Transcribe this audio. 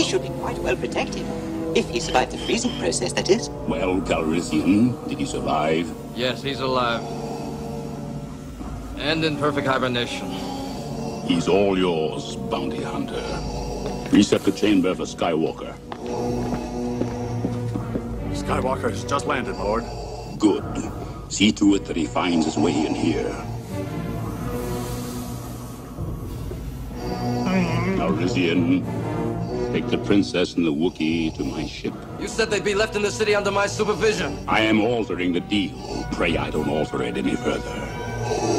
should be quite well protected. If he survived the freezing process, that is. Well, Calrissian, did he survive? Yes, he's alive. And in perfect hibernation. He's all yours, bounty hunter. Reset the chamber for Skywalker. Skywalker's just landed, Lord. Good. See to it that he finds his way in here. Calrissian, take the princess and the Wookiee to my ship. You said they'd be left in the city under my supervision. I am altering the deal. Pray I don't alter it any further.